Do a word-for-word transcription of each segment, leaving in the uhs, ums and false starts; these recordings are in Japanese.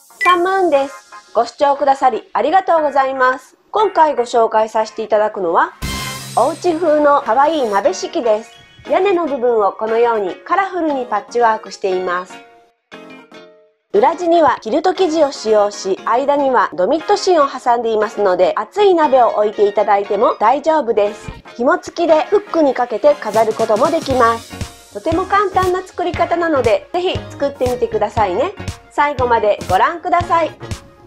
サンムーンです。ご視聴くださりありがとうございます。今回ご紹介させていただくのは、おうち風の可愛い鍋敷きです。屋根の部分をこのようにカラフルにパッチワークしています。裏地にはキルト生地を使用し、間にはドミット芯を挟んでいますので、熱い鍋を置いていただいても大丈夫です。紐付きでフックにかけて飾ることもできます。とても簡単な作り方なので、ぜひ作ってみてくださいね。最後までご覧ください。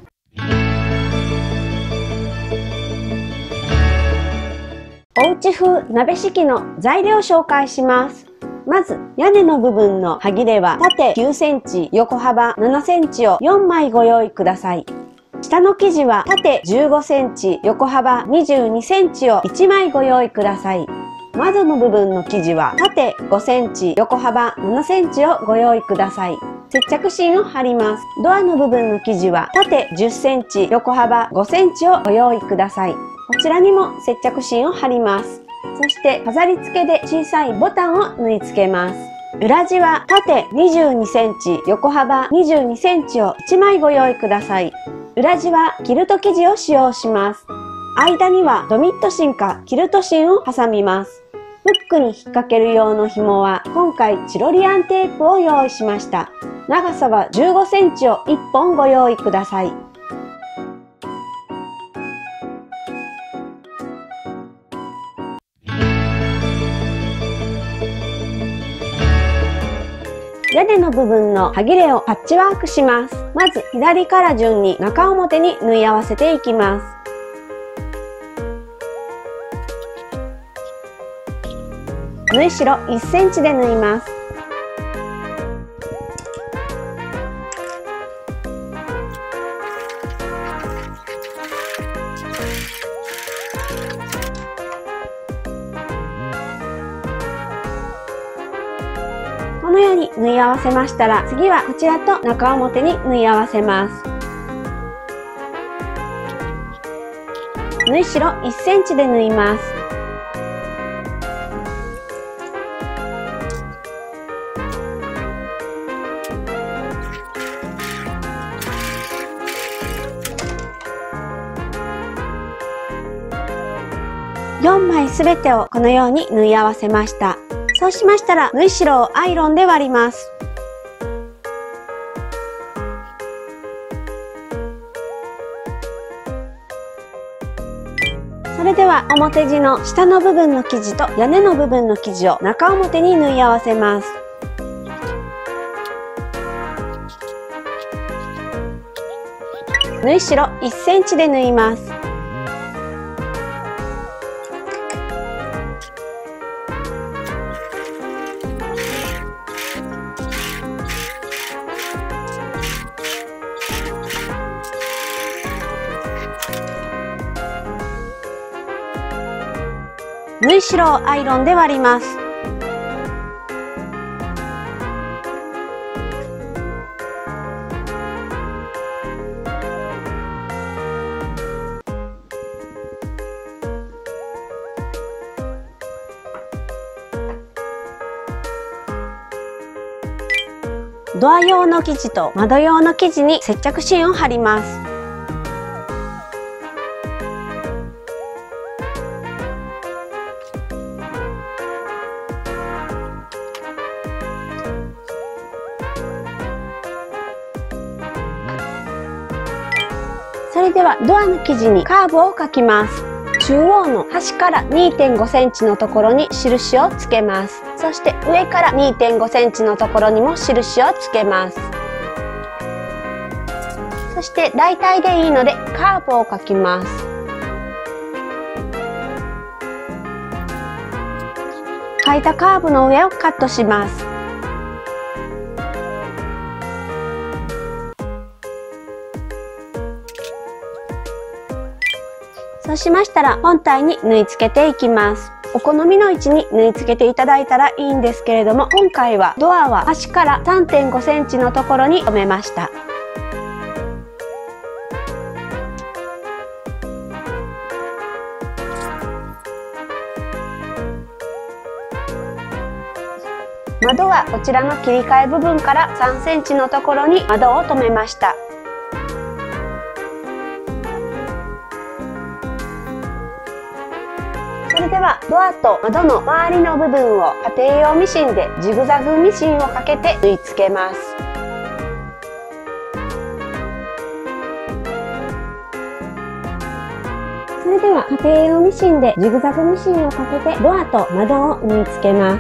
おうち風鍋敷きの材料を紹介します。まず屋根の部分の端切れは縦きゅうセンチ、横幅ななセンチをよんまいご用意ください。下の生地は縦じゅうごセンチ、横幅にじゅうにセンチをいちまいご用意ください。窓の部分の生地は縦ごセンチ、横幅ななセンチをご用意ください。接着芯を貼ります。ドアの部分の生地は縦じゅっセンチ、横幅ごセンチをご用意ください。こちらにも接着芯を貼ります。そして飾り付けで小さいボタンを縫い付けます。裏地は縦にじゅうにセンチ、横幅にじゅうにセンチをいちまいご用意ください。裏地はキルト生地を使用します。間にはドミット芯かキルト芯を挟みます。フックに引っ掛ける用の紐は今回チロリアンテープを用意しました。長さはじゅうごセンチをいっぽんご用意ください。屋根の部分の端切れをパッチワークします。まず左から順に中表に縫い合わせていきます。縫い代いっセンチで縫います。このように縫い合わせましたら、次はこちらと中表に縫い合わせます。縫い代いっセンチで縫います。よんまいすべてをこのように縫い合わせました。そうしましたら縫い代をアイロンで割ります。それでは表地の下の部分の生地と屋根の部分の生地を中表に縫い合わせます。縫い代いっセンチで縫います。縫い代をアイロンで割ります。ドア用の生地と窓用の生地に接着芯を貼ります。それではドアの生地にカーブを描きます。中央の端から にてんごセンチのところに印をつけます。そして上から にてんごセンチのところにも印をつけます。そして大体でいいのでカーブを描きます。描いたカーブの上をカットします。そうしましたら本体に縫い付けていきます。お好みの位置に縫い付けていただいたらいいんですけれども、今回はドアは端から さんてんごセンチのところに留めました。窓はこちらの切り替え部分からさんセンチのところに窓を留めました。 ではドアと窓の周りの部分を家庭用ミシンでジグザグミシンをかけて縫い付けます。それでは家庭用ミシンでジグザグミシンをかけてドアと窓を縫い付けます。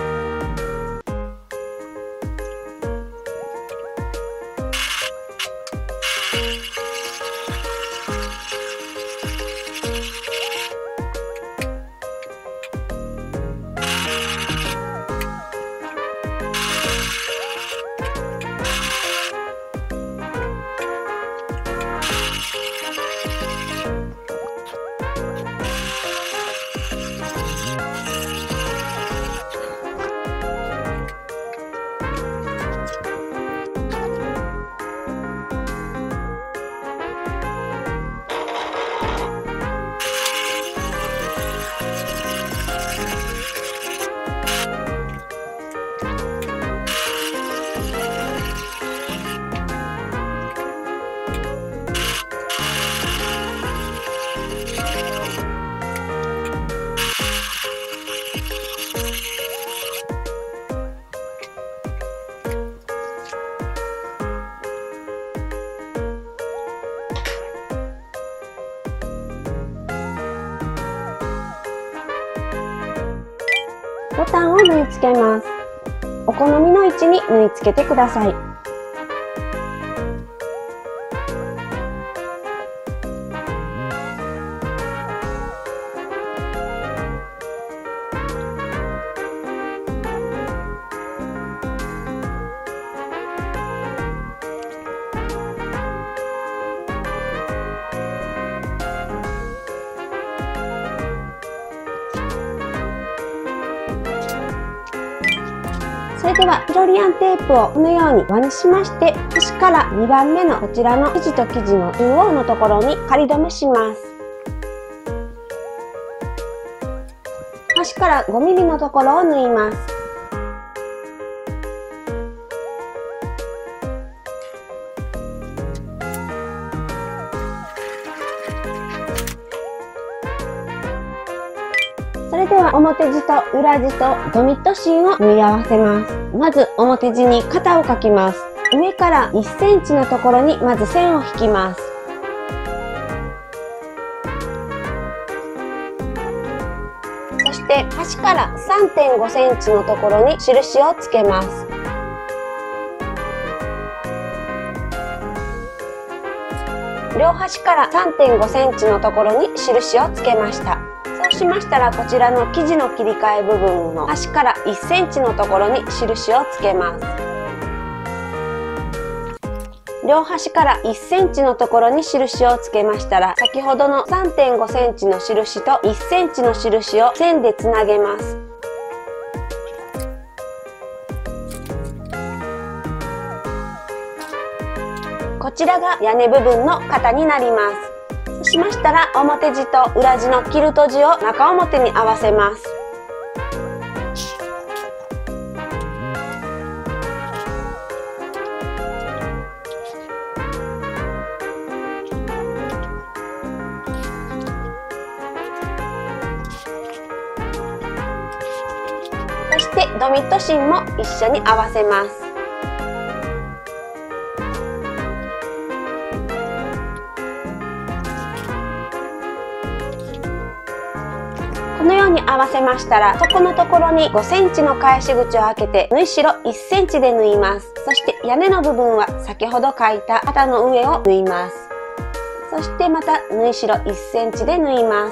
ボタンを縫い付けます。お好みの位置に縫い付けてください。それではピロリアンテープをこのように輪にしまして、端からにばんめのこちらの生地と生地の中央のところに仮留めします。端からごミリのところを縫います。それでは表地と裏地とドミット芯を縫い合わせます。まず表地に肩を描きます。上からいっセンチのところにまず線を引きます。そして端から さんてんごセンチのところに印をつけます。両端から さんてんごセンチのところに印をつけました。そうしましたら、こちらの生地の切り替え部分の端からいっセンチのところに印をつけます。両端からいっセンチのところに印をつけましたら、先ほどの さんてんごセンチの印といっセンチの印を線でつなげます。こちらが屋根部分の型になります。そうしましたら、表地と裏地のキルト地を中表に合わせます。そしてドミット芯も一緒に合わせます。このように合わせましたら、底のところにごセンチの返し口を開けて縫い代いっセンチで縫います。そして屋根の部分は先ほど描いた肩の上を縫います。そしてまた縫い代いっセンチで縫います。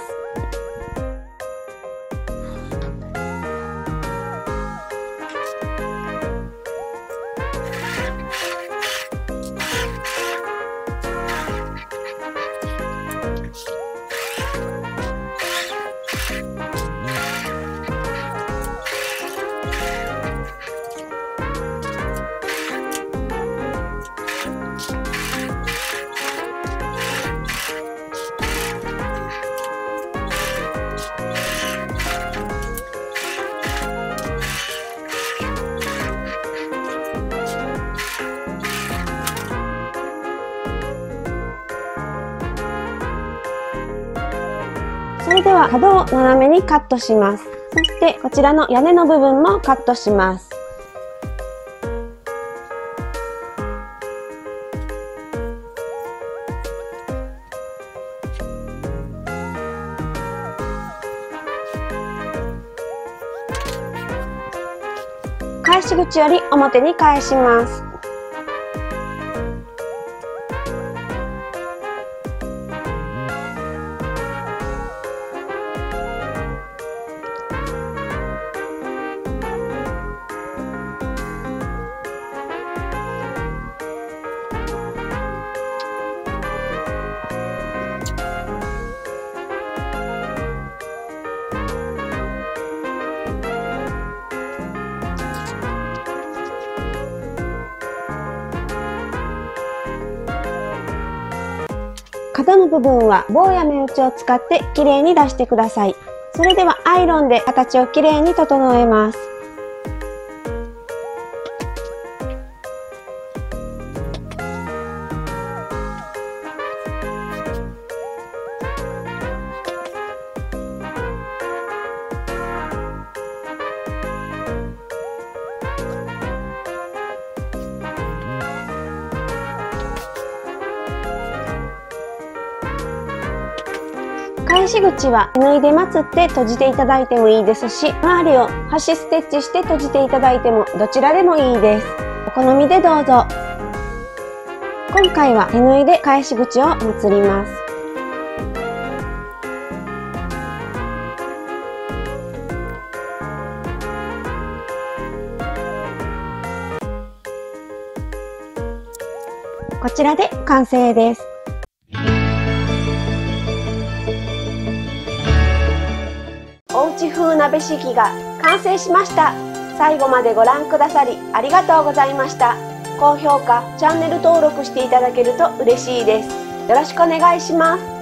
は角を斜めにカットします。そしてこちらの屋根の部分もカットします。返し口より表に返します。角の部分は棒や目打ちを使ってきれいに出してください。それではアイロンで形をきれいに整えます。返し口は手縫いでまつって閉じていただいてもいいですし、周りを端ステッチして閉じていただいてもどちらでもいいです。お好みでどうぞ。今回は手縫いで返し口をまつります。こちらで完成です。おうち風鍋敷きが完成しました。最後までご覧くださりありがとうございました。高評価、チャンネル登録していただけると嬉しいです。よろしくお願いします。